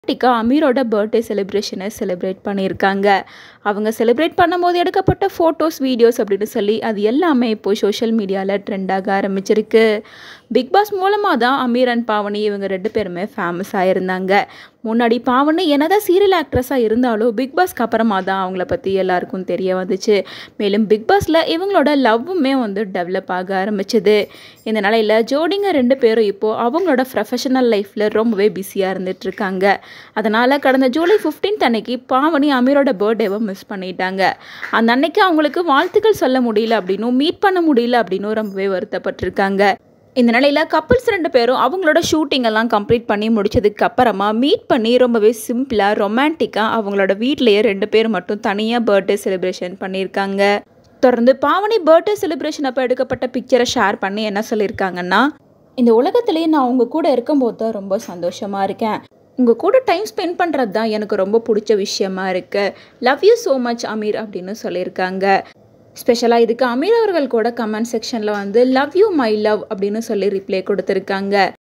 டிக்கா அமீரோட பர்த்டே செலிப்ரேஷனை செலிப்ரேட் பண்ணியிருக்காங்க. அவங்க செலிப்ரேட் பண்ணும்போது எடுக்கப்பட்ட ஃபோட்டோஸ், வீடியோஸ் அப்படின்னு சொல்லி அது எல்லாமே இப்போ சோஷியல் மீடியாவில் ட்ரெண்டாக ஆரம்பிச்சிருக்கு. பிக் பாஸ் மூலமாக தான் அமீர் அண்ட் பாவனி இவங்க 2 பேருமே ஃபேமஸ் ஆகியிருந்தாங்க. முன்னாடி பாவனி என்னதான் சீரியல் ஆக்ட்ரஸாக இருந்தாலும் பிக் பாஸ்க்கு அப்புறமா தான் அவங்கள பற்றி எல்லாருக்கும் தெரிய வந்துச்சு. மேலும் பிக் பாஸில் இவங்களோட லவ்வுமே டெவலப் ஆக ஆரம்பிச்சுது. இந்த நிலையில் ஜோடிங்க 2 பேரும் இப்போது அவங்களோட ப்ரொஃபஷனல் லைஃப்பில் ரொம்பவே பிஸியாக இருந்துகிட்ருக்காங்க. அதனால் கடந்த ஜூலை 15 அன்னைக்கு பாவனி அமீரோட பர்த்டேவை மிஸ் பண்ணிட்டாங்க. அந்த அன்னைக்கு அவங்களுக்கு வாழ்த்துக்கள் சொல்ல முடியல அப்படின்னும் மீட் பண்ண முடியல அப்படின்னும் ரொம்பவே வருத்தப்பட்டிருக்காங்க. இந்த நிலையில் கப்புள்ஸ் 2 பேரும் அவங்களோட ஷூட்டிங் எல்லாம் கம்ப்ளீட் பண்ணி முடிச்சதுக்கு அப்புறமா மீட் பண்ணி ரொம்பவே சிம்பிளாக ரொமான்டிக்காக அவங்களோட வீட்லேயே 2 பேர் மட்டும் தனியாக பர்த்டே செலிப்ரேஷன் பண்ணியிருக்காங்க. தொடர்ந்து பாவனி பர்த்டே செலிப்ரேஷன் அப்போ எடுக்கப்பட்ட பிக்சரை ஷேர் பண்ணி என்ன சொல்லியிருக்காங்கன்னா, இந்த உலகத்திலேயே நான் உங்கள் கூட இருக்கும்போது தான் ரொம்ப சந்தோஷமாக இருக்கேன். உங்கள் கூட டைம் ஸ்பெண்ட் பண்ணுறது தான் எனக்கு ரொம்ப பிடிச்ச விஷயமா இருக்குது. Love you so much Amir அப்படின்னு சொல்லியிருக்காங்க. ஸ்பெஷலாக இதுக்கு அமீர் அவர்கள் கூட கமெண்ட் செக்ஷனில் லவ் யூ மை லவ் அப்படின்னு சொல்லி ரிப்ளை கொடுத்துருக்காங்க.